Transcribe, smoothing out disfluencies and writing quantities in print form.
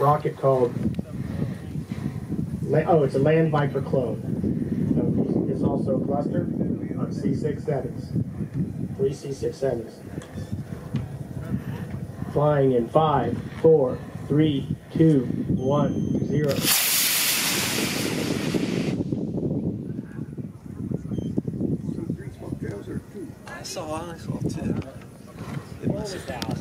rocket called, it's a Land Viper clone. It's also a cluster on C-67s, 3 C-67s. Flying in 5, 4, 3, 2, 1, 0. I saw two.